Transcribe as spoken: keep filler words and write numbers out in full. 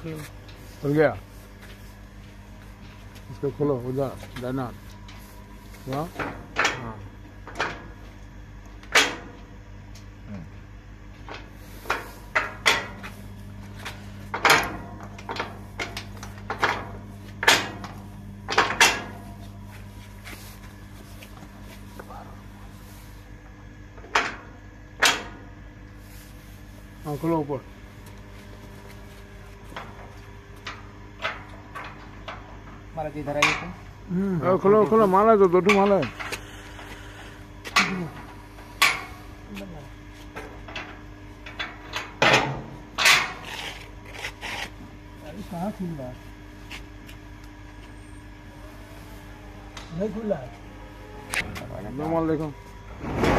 खुल गया। इसको खोलो उधर दाना। हाँ हाँ हाँ खोलो ऊपर। माला किधर आई तुम? हम्म खोलो खोलो माला तो दो माला है। कहाँ खुला है? नहीं खुला है। दो माला देखो।